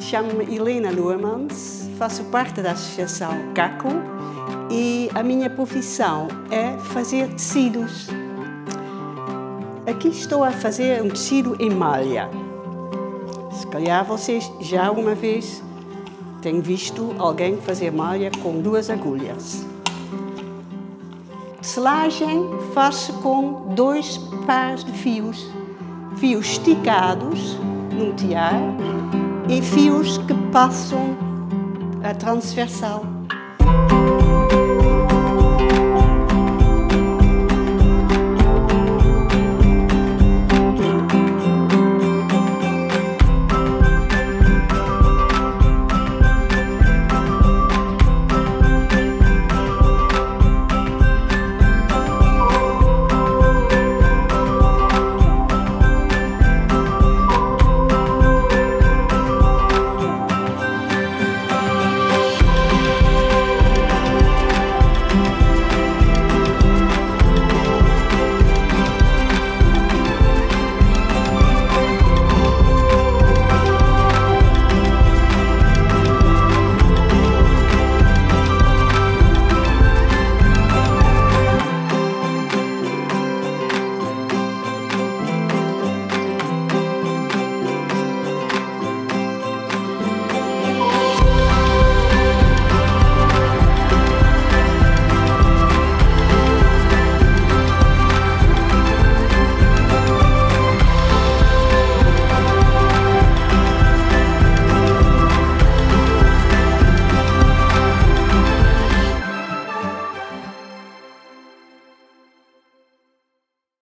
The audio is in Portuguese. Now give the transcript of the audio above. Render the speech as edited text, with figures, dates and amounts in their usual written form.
Chamo-me Helena Loermans, faço parte da Associação CACO e a minha profissão é fazer tecidos. Aqui estou a fazer um tecido em malha. Se calhar vocês já uma vez têm visto alguém fazer malha com 2 agulhas. Selagem faço com 2 pares de fios. Fios esticados num tiar e fios que passam a transversal.